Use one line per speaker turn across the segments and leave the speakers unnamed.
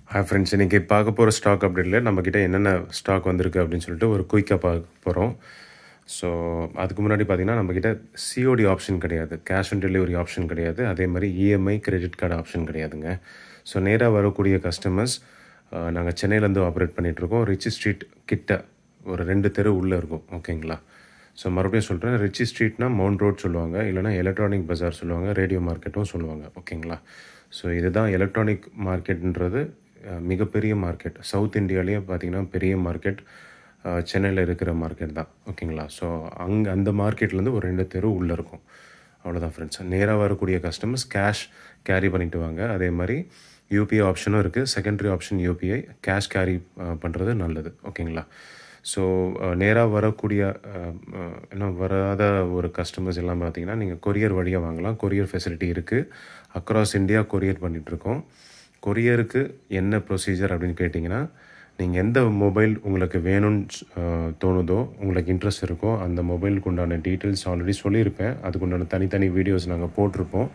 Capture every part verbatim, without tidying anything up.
Hi friends, இன்னைக்கு பார்க்க போகிற ஸ்டாக் அப்டேட்டில் நம்மக்கிட்ட என்னென்ன ஸ்டாக் வந்திருக்கு அப்படின்னு சொல்லிட்டு ஒரு குயிக்காக பார்க்க போகிறோம். ஸோ அதுக்கு முன்னாடி பார்த்திங்கன்னா நம்மக்கிட்ட சிஓடி ஆப்ஷன் கிடையாது, கேஷ் ஆன் டெலிவரி ஆப்ஷன் கிடையாது, அதே மாதிரி இஎம்ஐ கிரெடிட் கார்டு ஆப்ஷன் கிடையாதுங்க. ஸோ நேராக வரக்கூடிய கஸ்டமர்ஸ் நாங்கள் சென்னையிலேருந்து ஆப்ரேட் பண்ணிகிட்ருக்கோம். ரிச்சி ஸ்ட்ரீட் கிட்ட ஒரு ரெண்டு தெரு உள்ளே இருக்கும், ஓகேங்களா? ஸோ மறுபடியும் சொல்கிறேன், ரிச்சி ஸ்ட்ரீட்னா மவுண்ட் ரோட் சொல்லுவாங்க, இல்லைனா எலக்ட்ரானிக் பஜார் சொல்லுவாங்க, ரேடியோ மார்க்கெட்டும் சொல்லுவாங்க, ஓகேங்களா? ஸோ இதுதான் எலக்ட்ரானிக் மார்க்கெட்டுன்றது மிகப்பெரிய மார்க்கெட். சவுத் இந்தியாவிலேயே பார்த்திங்கன்னா பெரிய மார்க்கெட் சென்னையில் இருக்கிற மார்க்கெட் தான், ஓகேங்களா? ஸோ அங்கே அந்த மார்க்கெட்லேருந்து ஒரு ரெண்டு தெரு உள்ளே இருக்கும், அவ்வளோதான் ஃப்ரெண்ட்ஸ். நேராக வரக்கூடிய கஸ்டமர்ஸ் கேஷ் கேரி பண்ணிவிட்டு வாங்க. அதே மாதிரி யூபிஐ ஆப்ஷனும் இருக்குது, secondary option UPI, cash carry பண்ணுறது நல்லது, ஓகேங்களா? ஸோ நேராக வரக்கூடிய என்ன வராத ஒரு கஸ்டமர்ஸ் எல்லாம் பார்த்திங்கன்னா நீங்கள் கொரியர் வழியாக வாங்கலாம். கொரியர் ஃபெசிலிட்டி இருக்குது, அக்ராஸ் இந்தியா கொரியர் பண்ணிகிட்ருக்கோம். கொரியருக்கு என்ன ப்ரொசீஜர் அப்படின்னு கேட்டிங்கன்னா, நீங்கள் எந்த மொபைல் உங்களுக்கு வேணும்னு தோணுதோ, உங்களுக்கு இன்ட்ரெஸ்ட் இருக்கோ, அந்த மொபைலுக்கு உண்டான டீட்டெயில்ஸ் ஆல்ரெடி சொல்லியிருப்பேன். அதுக்கு உண்டான தனித்தனி வீடியோஸ் நாங்கள் போட்டிருப்போம்.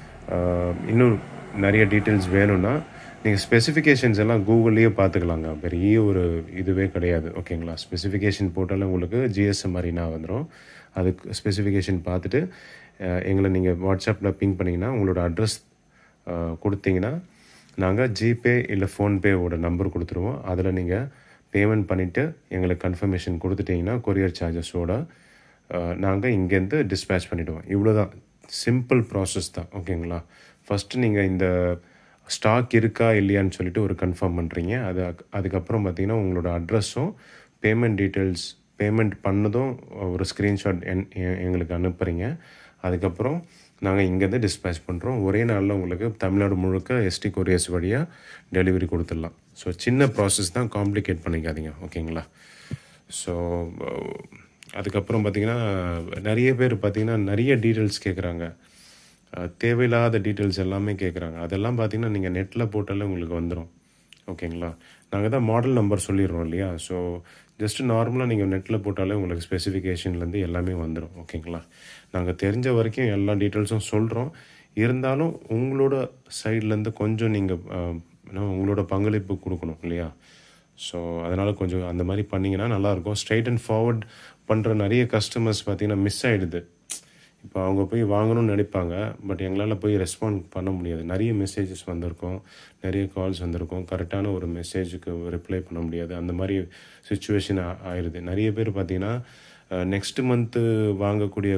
இன்னும் நிறைய டீட்டெயில்ஸ் வேணும்னா நீங்கள் ஸ்பெசிஃபிகேஷன்ஸ் எல்லாம் கூகுள்லேயே பார்த்துக்கலாங்க. பெரிய ஒரு இதுவே கிடையாது, ஓகேங்களா? ஸ்பெசிஃபிகேஷன் போட்டாலும் உங்களுக்கு ஜிஎஸ்எம் மாதிரினா வந்துடும். அதுக்கு ஸ்பெசிஃபிகேஷன் பார்த்துட்டு எங்களை நீங்கள் வாட்ஸ்அப்பில் பிங் பண்ணிங்கன்னா, உங்களோட அட்ரஸ் கொடுத்தீங்கன்னா நாங்கள் ஜிபே இல்லை ஃபோன்பேவோட நம்பர் கொடுத்துருவோம். அதில் நீங்கள் பேமெண்ட் பண்ணிவிட்டு எங்களுக்கு கன்ஃபர்மேஷன் கொடுத்துட்டிங்கன்னா கொரியர் சார்ஜஸோடு நாங்கள் இங்கேருந்து டிஸ்பேச் பண்ணிவிடுவோம். இவ்வளோ தான், சிம்பிள் ப்ராசஸ் தான், ஓகேங்களா? ஃபஸ்ட்டு நீங்கள் இந்த ஸ்டாக் இருக்கா இல்லையான்னு சொல்லிட்டு ஒரு கன்ஃபார்ம் பண்ணுறீங்க. அது அதுக்கப்புறம் பார்த்திங்கன்னா உங்களோட அட்ரஸும் பேமெண்ட் டீட்டெயில்ஸ் பேமெண்ட் பண்ணதும் ஒரு ஸ்க்ரீன்ஷாட் என் எங்களுக்கு அனுப்புகிறீங்க. அதுக்கப்புறம் நாங்கள் இங்கேருந்து டிஸ்பேச் பண்ணுறோம். ஒரே நாளில் உங்களுக்கு தமிழ்நாடு முழுக்க எஸ்டி கொரியர்ஸ் வழியாக டெலிவரி கொடுத்துடலாம். ஸோ சின்ன ப்ராசஸ் தான், காம்ப்ளிகேட் பண்ணிக்காதீங்க, ஓகேங்களா? ஸோ அதுக்கப்புறம் பார்த்திங்கன்னா நிறைய பேர் பார்த்திங்கன்னா நிறைய டீட்டெயில்ஸ் கேட்குறாங்க, தேவையில்லாத டீட்டெயில்ஸ் எல்லாமே கேட்குறாங்க. அதெல்லாம் பார்த்திங்கன்னா நீங்கள் நெட்டில் போட்டாலே உங்களுக்கு வந்துடும், ஓகேங்களா? நாங்கள் தான் மாடல் நம்பர் சொல்லிடுறோம் இல்லையா? ஸோ ஜஸ்ட்டு நார்மலாக நீங்கள் நெட்டில் போட்டாலே உங்களுக்கு ஸ்பெசிஃபிகேஷன்லேருந்து எல்லாமே வந்துடும், ஓகேங்களா? நாங்கள் தெரிஞ்ச வரைக்கும் எல்லா டீட்டெயில்ஸும் சொல்கிறோம். இருந்தாலும் உங்களோட சைட்லேருந்து கொஞ்சம் நீங்கள் உங்களோட பங்களிப்பு கொடுக்கணும் இல்லையா? ஸோ அதனால் கொஞ்சம் அந்த மாதிரி பண்ணிங்கன்னா நல்லாயிருக்கும். ஸ்ட்ரைட் அண்ட் ஃபார்வர்ட் பண்ணுற நிறைய கஸ்டமர்ஸ் பார்த்திங்கன்னா மிஸ் ஆகிடுது. இப்போ அவங்க போய் வாங்கணும்னு நினைப்பாங்க, பட் எங்களால் போய் ரெஸ்பாண்ட் பண்ண முடியாது. நிறைய மெசேஜஸ் வந்திருக்கும், நிறைய கால்ஸ் வந்திருக்கும், கரெக்டான ஒரு மெசேஜுக்கு ரிப்ளை பண்ண முடியாது. அந்த மாதிரி சுச்சுவேஷன் ஆயிடுது. நிறைய பேர் பார்த்திங்கன்னா நெக்ஸ்ட் மந்த்து வாங்கக்கூடிய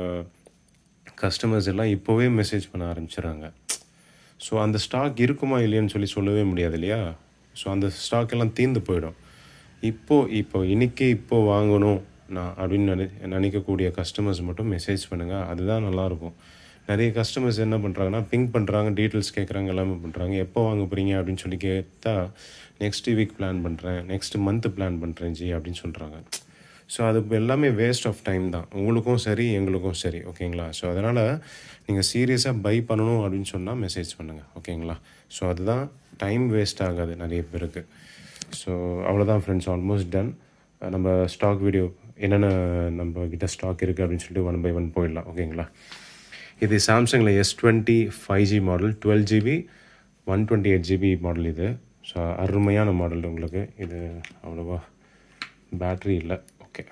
கஸ்டமர்ஸ் எல்லாம் இப்போவே மெசேஜ் பண்ண ஆரம்பிச்சிடுறாங்க. ஸோ அந்த ஸ்டாக் இருக்குமா இல்லையான்னு சொல்லி சொல்லவே முடியாது இல்லையா? ஸோ அந்த ஸ்டாக் எல்லாம் தீர்ந்து போயிடும். இப்போது இப்போ இன்றைக்கி இப்போது வாங்கணும் நான் அப்படின்னு நினை நினைக்கக்கூடிய கஸ்டமர்ஸ் மட்டும் மெசேஜ் பண்ணுங்கள், அதுதான் நல்லாயிருக்கும். நிறைய கஸ்டமர்ஸ் என்ன பண்ணுறாங்கன்னா பிங் பண்ணுறாங்க, டீட்டெயில்ஸ் கேட்குறாங்க, எல்லாமே பண்ணுறாங்க. எப்போ வாங்க போகிறீங்க அப்படின்னு சொல்லி கேட்டால் நெக்ஸ்ட் வீக் பிளான் பண்ணுறேன், நெக்ஸ்ட் மந்த்து பிளான் பண்ணுறேன் ஜி அப்படின்னு சொல்கிறாங்க. ஸோ அது எல்லாமே வேஸ்ட் ஆஃப் டைம் தான், உங்களுக்கும் சரி எங்களுக்கும் சரி, ஓகேங்களா? ஸோ அதனால் நீங்கள் சீரியஸாக பை பண்ணணும் அப்படின்னு சொன்னால் மெசேஜ் பண்ணுங்கள், ஓகேங்களா? ஸோ அதுதான், டைம் வேஸ்ட் ஆகாது நிறைய பேருக்கு. ஸோ அவ்வளோதான் ஃப்ரெண்ட்ஸ், ஆல்மோஸ்ட் டன். நம்ம ஸ்டாக் வீடியோ என்னென்ன நம்ம கிட்ட ஸ்டாக் இருக்குது அப்படின்னு சொல்லிட்டு ஒன் பை ஒன் போயிடலாம், ஓகேங்களா? இது சாம்சங்கில் S twenty five G model, twelve GB one twenty eight GB model இது. ஸோ அருமையான மாடல் உங்களுக்கு. இது அவ்வளோவா பேட்ரி இல்லை, ஓகே.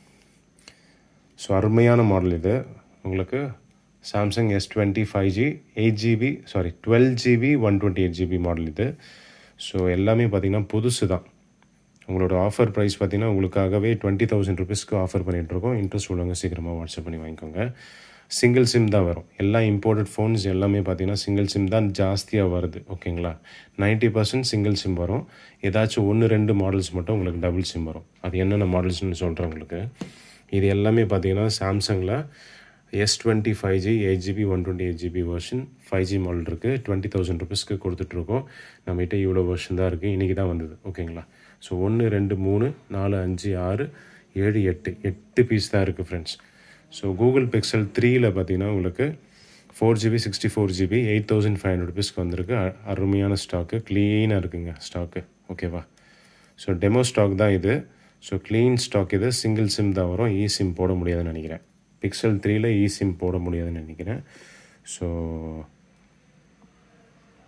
ஸோ அருமையான மாடல் இது உங்களுக்கு. Samsung S twenty five G eight GB sorry twelve GB one twenty eight GB model இது. ஸோ எல்லாமே பார்த்திங்கன்னா புதுசு தான். உங்களோட ஆஃபர் ப்ரைஸ் பார்த்திங்கன்னா உங்களுக்காகவே டுவெண்ட்டி தௌசண்ட் ருபீஸ்க்கு ஆஃபர் பண்ணிகிட்ருக்கோம். இன்ட்ரெஸ்ட் உள்ளவங்க சீக்கிரமாக வாட்ஸ்அப் பண்ணி வாங்கிக்கோங்க. சிங்கிள் சிம் தான் வரும். எல்லா இம்போர்ட்டட் ஃபோன்ஸ் எல்லாமே பார்த்திங்கன்னா சிங்கிள் சிம் தான் ஜாஸ்தியாக வருது, ஓகேங்களா? நைன்ட்டி பர்சன்ட் சிங்கிள் சிம் வரும். ஏதாச்சும் ஒன்று ரெண்டு மாடல்ஸ் மட்டும் உங்களுக்கு டபுள் சிம் வரும். அது என்னென்ன மாடல்ஸ்னு சொல்கிறேன் உங்களுக்கு. இது எல்லாமே பார்த்திங்கன்னா சாம்சங்கில் S twenty five G eight GB one twenty eight GB version five G model இருக்குது. டுவெண்ட்டி தௌசண்ட் ருபீஸ்க்கு கொடுத்துட்ருக்கோம். நம்மகிட்ட இவ்வளோ வெர்ஷன் தான் இருக்குது, இன்றைக்கி தான் வந்தது, ஓகேங்களா? ஸோ ஒன்று ரெண்டு மூணு நாலு அஞ்சு ஆறு ஏழு எட்டு எட்டு பீஸ் தான் இருக்குது ஃப்ரெண்ட்ஸ். ஸோ கூகுள் பிக்சல் த்ரீயில் பார்த்திங்கன்னா உங்களுக்கு four GB sixty four GB eight thousand five hundred ருபீஸ்க்கு வந்திருக்கு. அருமையான ஸ்டாக்கு, க்ளீனாக இருக்குங்க ஸ்டாக்கு, ஓகேவா? ஸோ டெமோ ஸ்டாக் தான் இது. ஸோ க்ளீன் ஸ்டாக் இது. சிங்கிள் சிம் தான் வரும், இ சிம் போட முடியாதுன்னு நினைக்கிறேன். பிக்சல் த்ரீயில் இ சிம் போட முடியாதுன்னு நினைக்கிறேன். ஸோ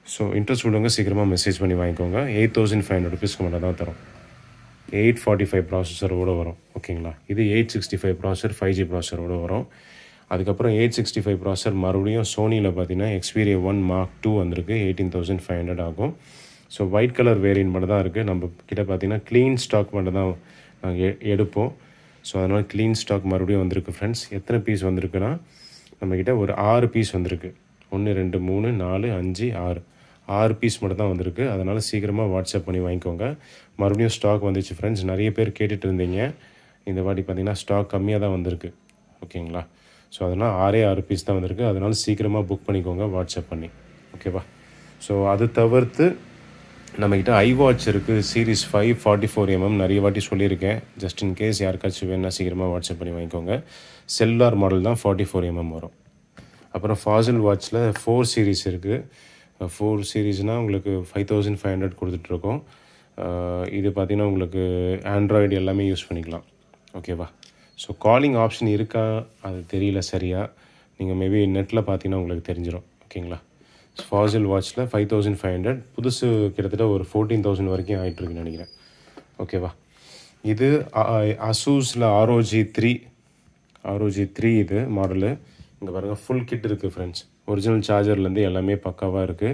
ஸோ இன்ட்ரெஸ்ட் உள்ளவங்க சீக்கிரமாக மெசேஜ் பண்ணி வாங்கிக்கோங்க. எயிட் தௌசண்ட் ஃபைவ் ஹண்ட்ரட் ருபீஸ்க்கு மேலே தான் தரும். எயிட் ஃபார்ட்டி ஃபைவ் ப்ராசஸரோடு வரும். ஓகேங்களா. இது eight sixty five processor five G ப்ராசரோடு வரும். அதுக்கப்புறம் எயிட் சிக்ஸ்டி ஃபைவ் ப்ராசர் மறுபடியும் சோனியில் பார்த்தீங்கன்னா எக்ஸ்பீரியா ஒன் மார்க் டூ வந்திருக்கு. எயிட்டீன் தௌசண்ட் ஃபைவ் ஹண்ட்ரட் ஆகும். ஸோ ஒயிட் கலர் வேரியன்ட் மட்டும் தான் இருக்குது. நம்ம கிட்ட பார்த்தீங்கன்னா க்ளீன் ஸ்டாக் மட்டும் தான் நாங்கள் எடுப்போம். ஸோ அதனால் க்ளீன் ஸ்டாக் மறுபடியும் வந்திருக்கு ஃப்ரெண்ட்ஸ். எத்தனை பீஸ் வந்திருக்குன்னா நம்மக்கிட்ட ஒரு ஆறு பீஸ் வந்திருக்கு. ஒன்று ரெண்டு மூணு நாலு அஞ்சு ஆறு ஆறு பீஸ் மட்டும் தான் வந்திருக்கு. அதனால் சீக்கிரமாக வாட்ஸ்அப் பண்ணி வாங்கிக்கோங்க. மறுபடியும் ஸ்டாக் வந்துச்சு ஃப்ரெண்ட்ஸ். நிறைய பேர் கேட்டுட்டு இருந்தீங்க. இந்த வாட்டி பார்த்திங்கன்னா ஸ்டாக் கம்மியாக தான் வந்திருக்கு. ஓகேங்களா. ஸோ அதனால் ஆறே ஆறு பீஸ் தான் வந்திருக்கு. அதனால் சீக்கிரமாக புக் பண்ணிக்கோங்க வாட்ஸ்அப் பண்ணி. ஓகேவா. ஸோ அது தவிர்த்து நம்மக்கிட்ட ஐவாட்ச் இருக்குது. Series five forty four mm நிறைய வாட்டி சொல்லியிருக்கேன். ஜஸ்ட் இன் கேஸ் யாருக்காச்சும் வேணுன்னா சீக்கிரமாக வாட்ஸ்அப் பண்ணி வாங்கிக்கோங்க. செல்லார் மாடல் தான் ஃபார்ட்டி ஃபோர் எம்எம் வரும். அப்புறம் ஃபாசில் வாட்சில் ஃபோர் சீரீஸ் இருக்குது. ஃபோர் சீரீஸ்னால் உங்களுக்கு ஃபைவ் தௌசண்ட் ஃபைவ் ஹண்ட்ரட் கொடுத்துட்ருக்கோம். இது பார்த்திங்கன்னா உங்களுக்கு ஆண்ட்ராய்டு எல்லாமே யூஸ் பண்ணிக்கலாம். ஓகேவா. ஸோ காலிங் ஆப்ஷன் இருக்கா அது தெரியல சரியாக. நீங்கள் மேபி நெட்டில் பார்த்தீங்கன்னா உங்களுக்கு தெரிஞ்சிடும். ஓகேங்களா. ஃபாசில் வாட்சில் ஃபைவ் தௌசண்ட் ஃபைவ் ஹண்ட்ரட் புதுசு கிட்டத்தட்ட ஒரு ஃபோர்டீன் தௌசண்ட் வரைக்கும் ஆகிட்டுருக்குன்னு நினைக்கிறேன். ஓகேவா. இது அசூஸில் ஆர்ஓஜி த்ரீ ஆர்ஓஜி த்ரீ இது மாடலு. இங்கே பாருங்கள் ஃபுல் கிட் இருக்குது ஃப்ரெண்ட்ஸ். ஒரிஜினல் சார்ஜர்லேருந்து எல்லாமே பக்காவாக இருக்குது.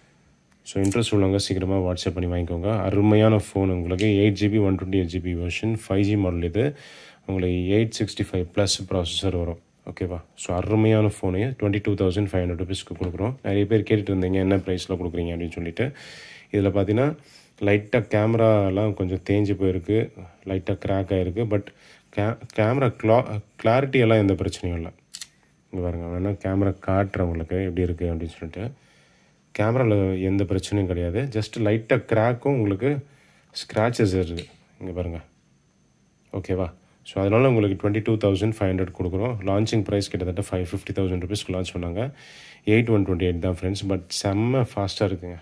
ஸோ இன்ட்ரெஸ்ட் உள்ளவங்க சீக்கிரமாக வாட்ஸ்அப் பண்ணி வாங்கிக்கோங்க. அருமையான ஃபோன் உங்களுக்கு. Eight GB one twenty eight GB version five G model. இது உங்களுக்கு eight sixty five plus processor வரும். ஓகேவா. ஸோ அருமையான phone twenty two thousand five hundred ருபீஸ்க்கு கொடுக்குறோம். நிறைய பேர் கேட்டுட்டு இருந்தீங்க என்ன ப்ரைஸில் கொடுக்குறீங்க அப்படின்னு சொல்லிட்டு. இதில் பார்த்தீங்கன்னா லைட்டாக கேமராலாம் கொஞ்சம் தேஞ்சு போயிருக்கு, லைட்டாக கிராக் ஆகிருக்கு. பட் கே கேமரா க்ளா கிளாரிட்டி எல்லாம் எந்த பிரச்சனையும் இல்லை. இங்கே பாருங்க, வேணால் கேமரா காட்டுறவங்களுக்கு எப்படி இருக்குது அப்படின்னு சொல்லிட்டு. கேமராவில் எந்த பிரச்சனையும் கிடையாது. ஜஸ்ட் லைட்டாக கிராக்கும் உங்களுக்கு ஸ்க்ராச்சஸ் இருக்குது. இங்கே பாருங்கள். ஓகேவா. ஸோ அதனால் உங்களுக்கு twenty two thousand five hundred கொடுக்குறோம். லான்ச்சிங் ப்ரைஸ் கிட்டத்தட்ட ஃபைவ் ஃபிஃப்டி தௌசண்ட் ருபீஸ்க்கு லான்ச் பண்ணாங்க. எயிட் ஒன் டுவெண்ட்டி எயிட் தான் ஃப்ரெண்ட்ஸ். பட் செம்ம ஃபாஸ்ட்டாக இருக்குங்க.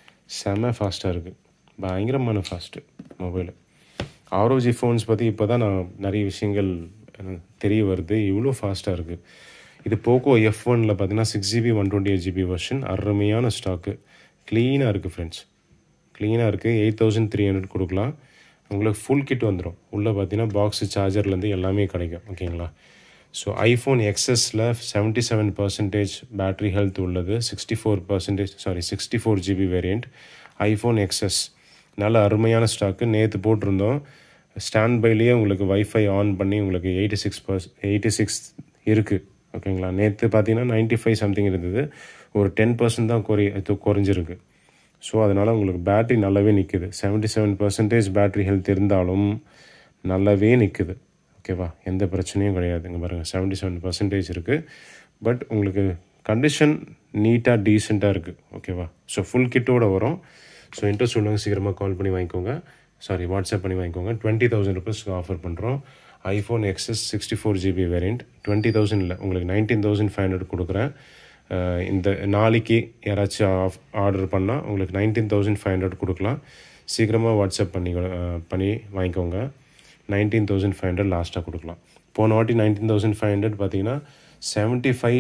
செம்ம ஃபாஸ்ட்டாக இருக்குது. பயங்கரமான ஃபாஸ்ட்டு மொபைலு. ஆர்ஓஜி ஃபோன்ஸ் பற்றி இப்போ தான் நான் நிறைய விஷயங்கள் தெரிய வருது. இவ்வளோ ஃபாஸ்ட்டாக இருக்குது. இது போக்கோ எஃப் ஒனில் பார்த்தீங்கன்னா six GB one twenty eight GB version. அருமையான ஸ்டாக்கு. க்ளீனாக இருக்குது ஃப்ரெண்ட்ஸ். க்ளீனாக இருக்குது. எயிட் தௌசண்ட் த்ரீ ஹண்ட்ரட் கொடுக்கலாம். உங்களுக்கு ஃபுல் கிட் வந்துடும். உள்ளே பார்த்தீங்கன்னா பாக்ஸு சார்ஜர்லேருந்து எல்லாமே கிடைக்கும். ஓகேங்களா. ஸோ ஐஃபோன் எக்ஸ்எஸில் seventy seven percentage battery health உள்ளது. Sixty four percentage sorry sixty four GB variant iPhone XS. நல்ல அருமையான ஸ்டாக்கு. நேற்று போட்டிருந்தோம். ஸ்டாண்ட் பைலேயே உங்களுக்கு வைஃபை ஆன் பண்ணி உங்களுக்கு eighty six per eighty six இருக்குது. ஓகேங்களா. நேற்று பார்த்தீங்கன்னா நைன்ட்டி ஃபைவ் சம்திங் இருந்தது. ஒரு டென் பர்சன்ட் தான் குறை குறைஞ்சிருக்கு. ஸோ அதனால் உங்களுக்கு பேட்ரி நல்லாவே நிற்குது. Seventy seven percentage battery health இருந்தாலும் நல்லாவே நிற்குது. ஓகேவா. எந்த பிரச்சனையும் கிடையாது. இங்கே பாருங்கள் செவன்ட்டி செவன் பர்சன்டேஜ் இருக்குது. பட் உங்களுக்கு கண்டிஷன் நீட்டாக டீசெண்டாக இருக்குது. ஓகேவா. ஸோ ஃபுல் கிட்டோடு வரும். ஸோ இன்ட்ரெஸ்ட் உள்ளவங்க சீக்கிரமாக கால் பண்ணி வாங்கிக்கோங்க. சாரி வாட்ஸ்அப் பண்ணி வாங்கிக்கோங்க. டுவெண்ட்டி தௌசண்ட் ருபீஸ்க்கு ஆஃபர் பண்ணுறோம். IPhone XS sixty four GB variant twenty thousand இல்லை உங்களுக்கு நைன்டீன் தௌசண்ட் ஃபைவ் ஹண்ட்ரட் கொடுக்குறேன். இந்த நாளைக்கு யாராச்சும் ஆஃப் ஆர்டர் பண்ணால் உங்களுக்கு நைன்டீன் தௌசண்ட் ஃபைவ் ஹண்ட்ரட் கொடுக்கலாம். சீக்கிரமாக வாட்ஸ்அப் பண்ணி பண்ணி வாங்கிக்கோங்க. நைன்டீன் தௌசண்ட் ஃபைவ் ஹண்ட்ரட் லாஸ்ட்டாக கொடுக்கலாம். போன வாட்டி நைன்டீன் தௌசண்ட் ஃபைவ் ஹண்ட்ரட் பார்த்தீங்கன்னா செவன்ட்டி ஃபைவ்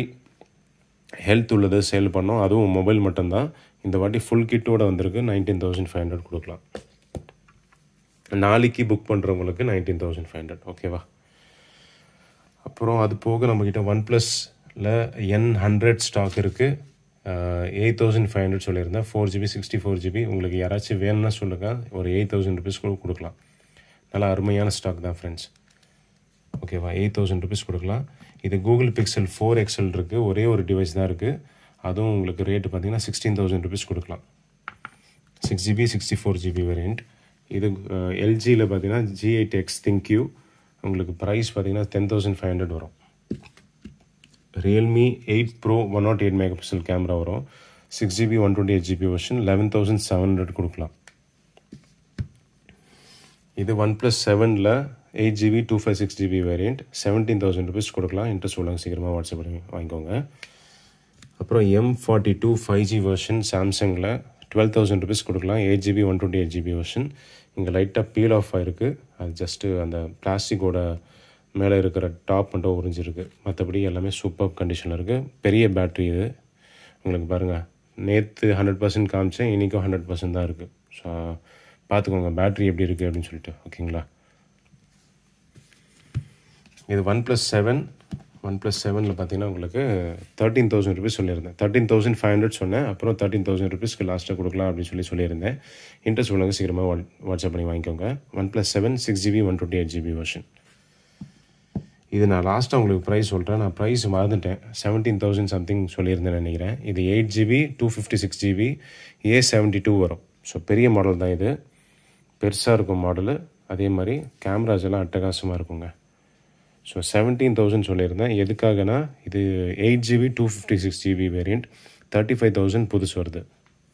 ஹெல்த் உள்ளது சேல் பண்ணோம். அதுவும் மொபைல் மட்டும்தான். இந்த வாட்டி ஃபுல் கிட்டோடு வந்திருக்கு. நைன்டீன் தௌசண்ட் ஃபைவ் ஹண்ட்ரட் கொடுக்கலாம். நாளைக்கு புக் பண்ணுறவங்களுக்கு நைன்டீன் தௌசண்ட் ஃபைவ் ஹண்ட்ரட். ஓகேவா. அப்புறம் அது போக நம்மக்கிட்ட ஒன் ப்ளஸில் என் ஹண்ட்ரட் ஸ்டாக் இருக்குது. எயிட் தௌசண்ட் ஃபைவ் ஹண்ட்ரட் சொல்லியிருந்தேன். Four GB sixty four GB உங்களுக்கு யாராச்சும் வேணும்னா சொல்லுங்கள். ஒரு எயிட் தௌசண்ட் ருபீஸ் கூட கொடுக்கலாம். நல்லா அருமையான ஸ்டாக் தான் ஃப்ரெண்ட்ஸ். ஓகேவா. எயிட் தௌசண்ட் ருபீஸ் கொடுக்கலாம். இது கூகுள் பிக்சல் ஃபோர் எக்ஸல் இருக்குது. ஒரே ஒரு டிவைஸ் தான் இருக்குது. அதுவும் உங்களுக்கு ரேட்டு பார்த்தீங்கன்னா சிக்ஸ்டீன் தௌசண்ட் ருபீஸ் கொடுக்கலாம். Six GB sixty four GB variant. இது எல்ஜியில் பார்த்தீங்கன்னா ஜி எயிட் எக்ஸ் திங்க்யூ உங்களுக்கு ப்ரைஸ் பார்த்தீங்கன்னா டென் தௌசண்ட் ஃபைவ் ஹண்ட்ரட் வரும். Realme eight pro one nought eight mega pixel camera வரும். Six GB one twenty eight GB version eleven thousand seven hundred கொடுக்கலாம். இது one plus செவனில் eight GB two five six GB variant seventeen thousand rupees கொடுக்கலாம். Interest உள்ளவங்க சீக்கிரமாக WhatsApp பண்ணி வாங்கிக்கோங்க. அப்புறம் M forty two five G version சாம்சங்கில் டுவெல் தௌசண்ட் ருபீஸ் கொடுக்கலாம். Eight GB one twenty eight GB version. இங்கே லைட்டாக பீல் ஆஃப் ஆகிருக்கு. அது ஜஸ்ட்டு அந்த பிளாஸ்டிக்கோட மேலே இருக்கிற டாப் மட்டும் உறிஞ்சிருக்கு. மற்றபடி எல்லாமே சூப்பர் கண்டிஷனில் இருக்குது. பெரிய பேட்ரி இது உங்களுக்கு பாருங்கள். நேற்று ஹண்ட்ரட் பர்சன்ட் காமிச்சேன், இன்றைக்கும் ஹண்ட்ரட் பர்சன்ட் தான் இருக்குது. ஸோ பார்த்துக்கோங்க பேட்ரி எப்படி இருக்குது அப்படின்னு சொல்லிட்டு. ஓகேங்களா, இது one plus seven one plus செவனில் பார்த்தீங்கன்னா உங்களுக்கு தேர்ட்டீன் தௌசண்ட் ருபீஸ் சொல்லியிருந்தேன். தேர்ட்டீன் தௌசண்ட் ஃபைவ் ஹண்ட்ரட் சொன்னேன். அப்புறம் தேர்ட்டீன் தௌசண்ட் ருபீஸ்க்கு லாஸ்ட்டாக கொடுக்கலாம் அப்படின்னு சொல்லி சொல்லியிருந்தேன். இன்ட்ரெஸ்ட் உள்ளவங்க சீக்கிரமாக வா வாட்ஸ்அப் பண்ணி வாங்கிக்கோங்க. One plus seven six GB one twenty eight GB version. இது நான் லாஸ்ட்டாக உங்களுக்கு ப்ரைஸ் சொல்கிறேன். நான் ப்ரைஸ் மறந்துட்டேன். செவன்டீன் தௌசண்ட் சம்திங் சொல்லியிருந்தேன் நினைக்கிறேன். இது eight GB two fifty six GB A seventy two வரும். ஸோ பெரிய மாடல் தான் இது, பெருசாக இருக்கும் மாடலு. அதே மாதிரி கேமராஸ் எல்லாம் அட்டகாசமாக இருக்குங்க. ஸோ செவன்டீன் தௌசண்ட் சொல்லியிருந்தேன். எதுக்காகனா இது eight GB two fifty six GB variant, thirty five thousand புதுசு வருது.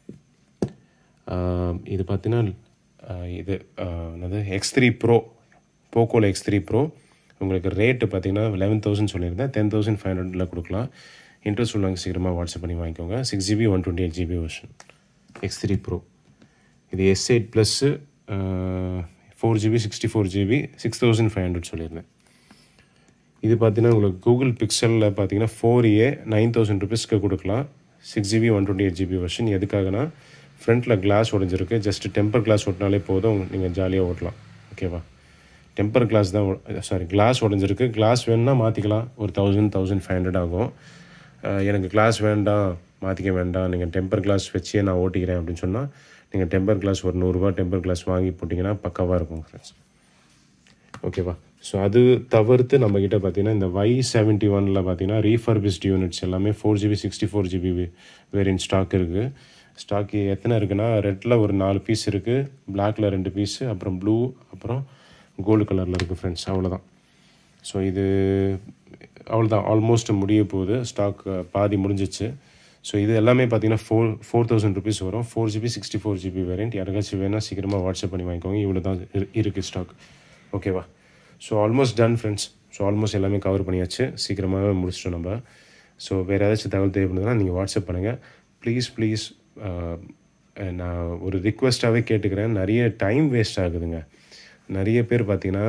இது பார்த்தீங்கன்னா இது என்னது எக்ஸ் த்ரீ ப்ரோ, போக்கோவில் எக்ஸ் த்ரீ ப்ரோ. உங்களுக்கு ரேட்டு பார்த்தீங்கன்னா லெவன் தௌசண்ட் சொல்லியிருந்தேன். டென் தௌசண்ட் ஃபைவ் ஹண்ட்ரடில் கொடுக்கலாம். இன்ட்ரெஸ்ட் உள்ளவங்க சீக்கிரமாக வாட்ஸ்அப் பண்ணி வாங்கிக்கோங்க. Six GB one twenty eight GB version X three pro. இது S eight plus four GB sixty four GB six thousand five hundred சொல்லியிருந்தேன். இது பார்த்தீங்கன்னா உங்களுக்கு கூகுள் பிக்சலில் பார்த்தீங்கன்னா ஃபோர் ஏ நைன் தௌசண்ட் ருபீஸ்க்கு கொடுக்கலாம். Six GB one twenty eight GB version. எதுக்காகனா ஃப்ரண்ட்டில் கிளாஸ் உடஞ்சிருக்கு. ஜஸ்ட் டெம்பர் கிளாஸ் ஓட்டினாலே போதும், நீங்கள் ஜாலியாக ஓட்டலாம். ஓகேவா, டெம்பர் கிளாஸ் தான், சாரி கிளாஸ் உடஞ்சிருக்கு. கிளாஸ் வேணுன்னா மாற்றிக்கலாம். ஒரு தௌசண்ட் தௌசண்ட் ஃபைவ் ஹண்ட்ரட் ஆகும். எனக்கு கிளாஸ் வேண்டாம், மாற்றிக்க வேண்டாம், நீங்கள் டெம்பர் கிளாஸ் வச்சே நான் ஓட்டிக்கிறேன் அப்படின்னு சொன்னால் நீங்கள் டெம்பர் கிளாஸ் ஒரு நூறுரூவா டெம்பர் கிளாஸ் வாங்கி போட்டிங்கன்னா பக்காவாக இருக்கும் ஃப்ரெண்ட்ஸ். ஓகேவா, ஸோ அது தவிர்த்து நம்மக்கிட்ட பார்த்தீங்கன்னா இந்த ஒய் செவன்ட்டி ஒனில் பார்த்தீங்கன்னா ரீஃபர்பிஸ்ட் யூனிட்ஸ் எல்லாமே four GB sixty four GB variant stock இருக்குது. ஸ்டாக்கு எத்தனை இருக்குன்னா ரெட்டில் ஒரு நாலு பீஸ் இருக்குது, பிளாக்கில் ரெண்டு பீஸு, அப்புறம் ப்ளூ, அப்புறம் கோல்டு கலரில் இருக்குது ஃப்ரெண்ட்ஸ். அவ்வளோதான். ஸோ இது அவ்வளோதான், ஆல்மோஸ்ட் முடிய போகுது. ஸ்டாக் பாதி முடிஞ்சிச்சு. ஸோ இது எல்லாமே பார்த்தீங்கன்னா ஃபோர் ஃபோர் தௌசண்ட் ருபீஸ் வரும். Four GB sixty four GB variant. யாருக்காச்சும் வேணால் சீக்கிரமாக வாட்ஸ்அப் பண்ணி வாங்கிக்கோங்க. இவ்வளோ தான் இருக்குது ஸ்டாக். ஓகேவா, so almost done friends. So almost எல்லாமே கவர் பண்ணியாச்சு. சீக்கிரமாகவே முடிச்சிட்டோம் நம்ம. ஸோ வேறு ஏதாச்சும் தகவல் தேவைப்படுதுன்னா நீங்கள் வாட்ஸ்அப் பண்ணுங்கள். ப்ளீஸ் ப்ளீஸ் நான் ஒரு ரிக்வெஸ்ட்டாகவே கேட்டுக்கிறேன். நிறைய டைம் வேஸ்ட் ஆகுதுங்க. நிறைய பேர் பார்த்தீங்கன்னா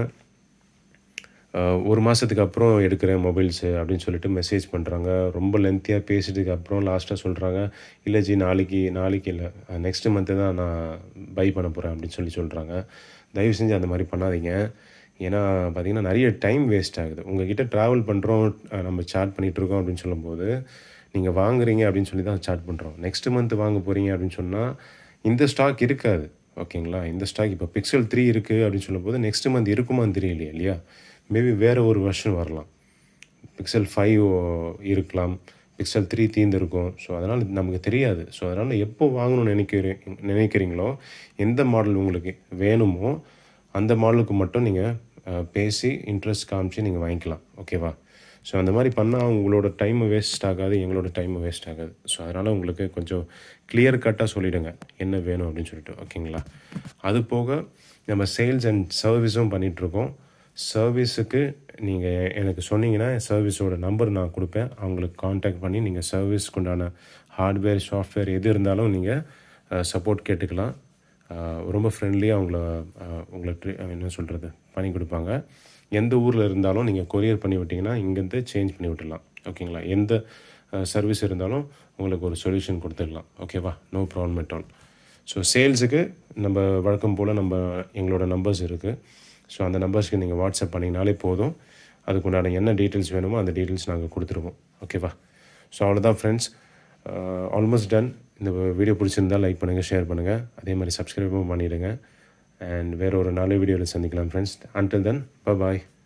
ஒரு மாதத்துக்கு அப்புறம் எடுக்கிறேன் மொபைல்ஸு அப்படின்னு சொல்லிட்டு மெசேஜ் பண்ணுறாங்க. ரொம்ப லென்த்தியாக பேசிட்டதுக்கு அப்புறம் லாஸ்ட்டாக சொல்கிறாங்க, இல்லை ஜி நாளைக்கு நாளைக்கு இல்லை நெக்ஸ்ட்டு மந்த்து தான் நான் பை பண்ண போகிறேன் அப்படின்னு சொல்லி சொல்கிறாங்க. தயவு செஞ்சு அந்த மாதிரி பண்ணாதீங்க. ஏன்னா பார்த்திங்கன்னா நிறைய டைம் வேஸ்ட் ஆகுது. உங்கள்கிட்ட ட்ராவல் பண்ணுறோம், நம்ம சாட் பண்ணிகிட்ருக்கோம் அப்படின்னு சொல்லும்போது நீங்கள் வாங்குறீங்க அப்படின்னு சொல்லி தான் சாட் பண்ணுறோம். நெக்ஸ்ட்டு மந்த்து வாங்க போகிறீங்க அப்படின்னு சொன்னால் இந்த ஸ்டாக் இருக்காது. ஓகேங்களா, இந்த ஸ்டாக் இப்போ பிக்சல் த்ரீ இருக்குது அப்படின்னு சொல்லும்போது நெக்ஸ்ட்டு மந்த் இருக்குமான்னு தெரியலையே இல்லையா. மேபி வேறு ஒரு வெர்ஷன் வரலாம். பிக்சல் ஃபைவ் இருக்கலாம், பிக்சல் த்ரீ தீர்ந்துருக்கும். ஸோ அதனால் நமக்கு தெரியாது. ஸோ அதனால் எப்போ வாங்கணும்னு நினைக்கிறீ நினைக்கிறீங்களோ எந்த மாடல் உங்களுக்கு வேணுமோ அந்த மாடலுக்கு மட்டும் நீங்கள் பேசி இன்ட்ரெஸ்ட் காமிச்சு நீங்கள் வாங்கிக்கலாம். ஓகேவா, ஸோ அந்த மாதிரி பண்ணால் உங்களோட டைம் வேஸ்ட் ஆகாது, எங்களோட டைம் வேஸ்ட் ஆகாது. ஸோ அதனால் உங்களுக்கு கொஞ்சம் கிளியர் கட்டாக சொல்லிவிடுங்க என்ன வேணும் அப்படின்னு சொல்லிட்டு. ஓகேங்களா, அது போக நம்ம சேல்ஸ் அண்ட் சர்வீஸும் பண்ணிகிட்ருக்கோம். சர்வீஸுக்கு நீங்கள் எனக்கு சொன்னீங்கன்னா சர்வீஸோட நம்பர் நான் கொடுப்பேன். அவங்களுக்கு காண்டாக்ட் பண்ணி நீங்கள் சர்வீஸ்க்கு உண்டான ஹார்ட்வேர் சாஃப்ட்வேர் எது இருந்தாலும் நீங்கள் சப்போர்ட் கேட்டுக்கலாம். ரொம்ப ஃப்ரெண்ட்லியாக அவங்கள உங்களை ட்ரீ என்ன சொல்கிறது பண்ணி கொடுப்பாங்க. எந்த ஊரில் இருந்தாலும் நீங்கள் கொரியர் பண்ணி விட்டிங்கன்னா இங்கேருந்து சேஞ்ச் பண்ணி விட்டுடலாம். ஓகேங்களா, எந்த சர்வீஸ் இருந்தாலும் உங்களுக்கு ஒரு சொல்யூஷன் கொடுத்துடலாம். ஓகேவா, no problem at all. So சேல்ஸுக்கு நம்ம வழக்கம் போல் நம்ம எங்களோட நம்பர்ஸ் இருக்குது. ஸோ அந்த நம்பர்ஸ்க்கு நீங்கள் வாட்ஸ்அப் பண்ணிங்கனாலே போதும். அதுக்குண்டான என்ன டீட்டெயில்ஸ் வேணுமோ அந்த டீட்டெயில்ஸ் நாங்கள் கொடுத்துருவோம். ஓகேவா, ஸோ அவ்வளோதான் ஃப்ரெண்ட்ஸ், ஆல்மோஸ்ட் டன். இந்த வீடியோ பிடிச்சிருந்தால் லைக் பண்ணுங்கள், ஷேர் பண்ணுங்கள், அதே மாதிரி சப்ஸ்கிரைபும் பண்ணிவிடுங்க. அண்ட் வேறு ஒரு நல்ல வீடியோவில் சந்திக்கலாம் ஃப்ரெண்ட்ஸ். அன்டில் தென், பை பாய்.